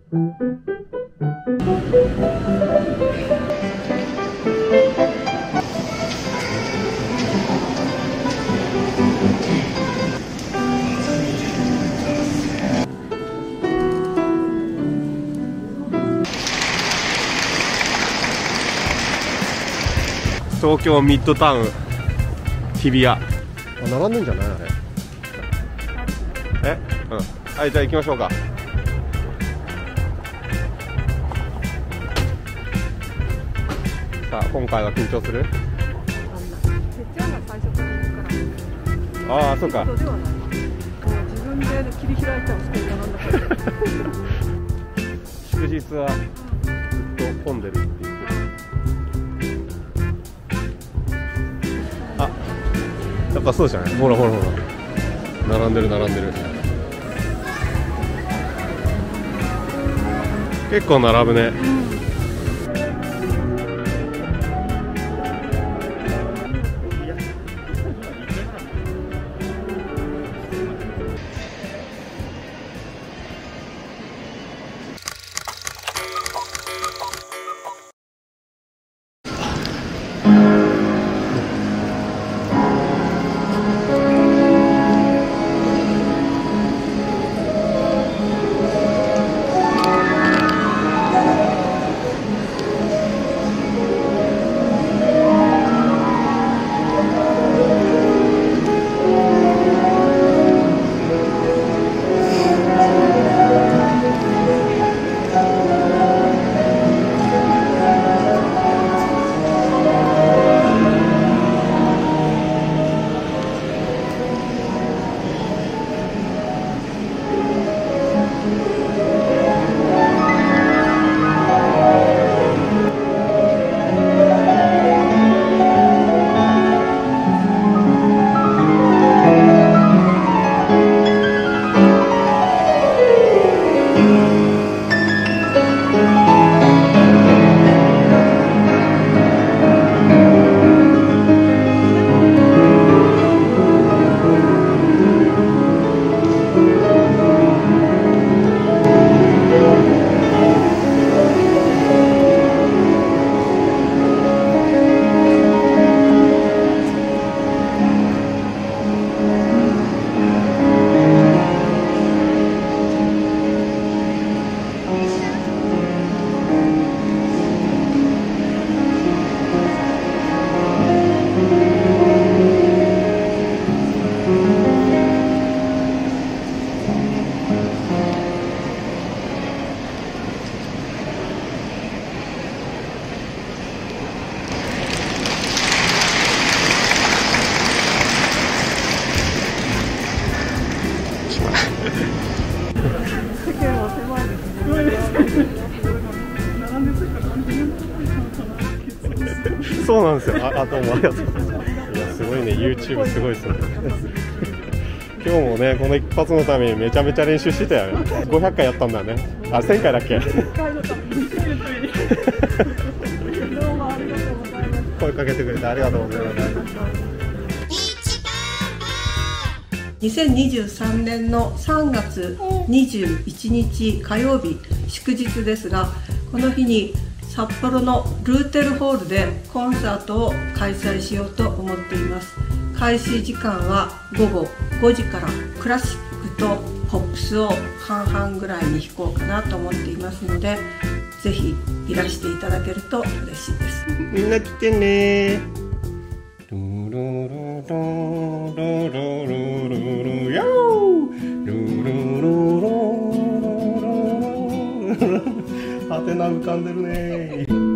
東京ミッドタウン日比谷。並んでんじゃないあれ。うん。はい、じゃあ行きましょうか。さあ、今回は緊張する？ああ、そうか。自分で切り開いたお人なんだけど。 祝日はずっと混んでるって言ってる。あ、やっぱそうじゃない？ほらほらほら。並んでる並んでる。結構並ぶね。そうなんですよ。どうもありがとうございます。いや、すごいね、YouTube すごいですね。今日もね、この一発のためにめちゃめちゃ練習してたよね。500回やったんだね。あ、1000回だっけ。声かけてくれてありがとうございます。 2023年の3月21日火曜日祝日ですが、この日に札幌のルーテルホールでコンサートを開催しようと思っています。開始時間は午後5時から、クラシックとポップスを半々ぐらいに弾こうかなと思っていますので、ぜひいらしていただけると嬉しいです。 みんな来てね。ハテナ浮かんでるね。